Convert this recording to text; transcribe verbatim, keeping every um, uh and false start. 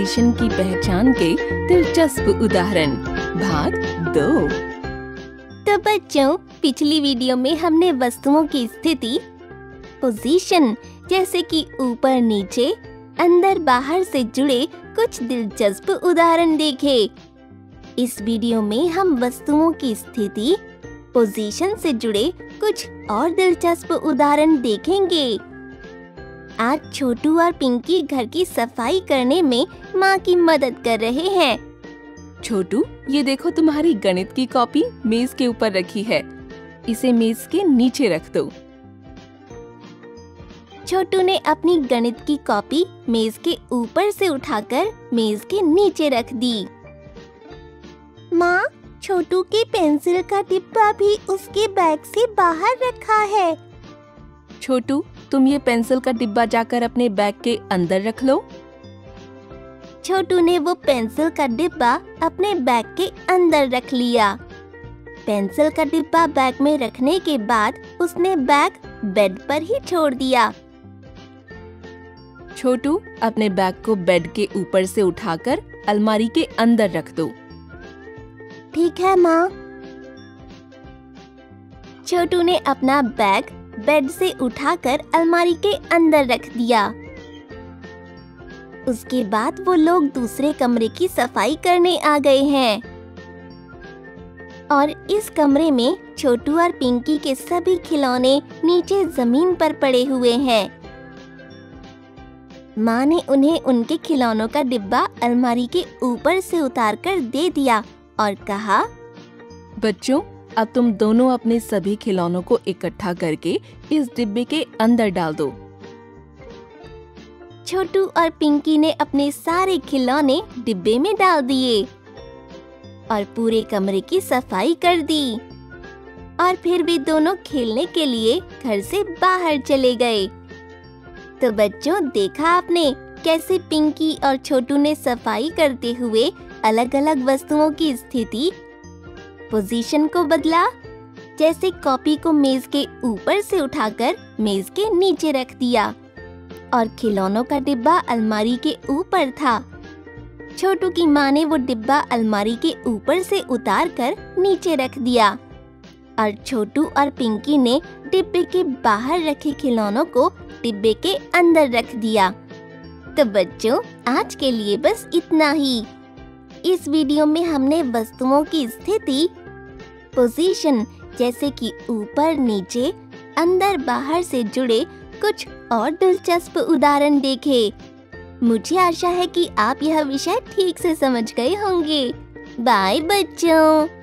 Position की पहचान के दिलचस्प उदाहरण भाग दो। तो बच्चों, पिछली वीडियो में हमने वस्तुओं की स्थिति, पोजीशन जैसे कि ऊपर नीचे, अंदर बाहर से जुड़े कुछ दिलचस्प उदाहरण देखे। इस वीडियो में हम वस्तुओं की स्थिति, पोजीशन से जुड़े कुछ और दिलचस्प उदाहरण देखेंगे। आज छोटू और पिंकी घर की सफाई करने में माँ की मदद कर रहे हैं। छोटू, ये देखो तुम्हारी गणित की कॉपी मेज के ऊपर रखी है। इसे मेज के नीचे रख दो। छोटू ने अपनी गणित की कॉपी मेज के ऊपर से उठाकर मेज के नीचे रख दी। माँ, छोटू के पेंसिल का डिब्बा भी उसके बैग से बाहर रखा है। छोटू, तुम ये पेंसिल का डिब्बा जाकर अपने बैग के अंदर रख लो। छोटू ने वो पेंसिल का डिब्बा अपने बैग के अंदर रख लिया। पेंसिल का डिब्बा बैग में रखने के बाद उसने बैग बेड पर ही छोड़ दिया। छोटू, अपने बैग को बेड के ऊपर से उठाकर अलमारी के अंदर रख दो। ठीक है माँ। छोटू ने अपना बैग बेड से उठाकर अलमारी के अंदर रख दिया। उसके बाद वो लोग दूसरे कमरे की सफाई करने आ गए हैं और इस कमरे में छोटू और पिंकी के सभी खिलौने नीचे जमीन पर पड़े हुए हैं। माँ ने उन्हें उनके खिलौनों का डिब्बा अलमारी के ऊपर से उतारकर दे दिया और कहा, बच्चों, अब तुम दोनों अपने सभी खिलौनों को इकट्ठा करके इस डिब्बे के अंदर डाल दो। छोटू और पिंकी ने अपने सारे खिलौने डिब्बे में डाल दिए और पूरे कमरे की सफाई कर दी और फिर भी दोनों खेलने के लिए घर से बाहर चले गए। तो बच्चों, देखा आपने कैसे पिंकी और छोटू ने सफाई करते हुए अलग अलग वस्तुओं की स्थिति, पोजीशन को बदला। जैसे कॉपी को मेज के ऊपर से उठाकर मेज के नीचे रख दिया और खिलौनों का डिब्बा अलमारी के ऊपर था। छोटू की माँ ने वो डिब्बा अलमारी के ऊपर से उतारकर नीचे रख दिया और छोटू और पिंकी ने डिब्बे के बाहर रखे खिलौनों को डिब्बे के अंदर रख दिया। तो बच्चों, आज के लिए बस इतना ही। इस वीडियो में हमने वस्तुओं की स्थिति, पोजीशन जैसे कि ऊपर नीचे, अंदर बाहर से जुड़े कुछ और दिलचस्प उदाहरण देखे। मुझे आशा है कि आप यह विषय ठीक से समझ गए होंगे। बाय बच्चों।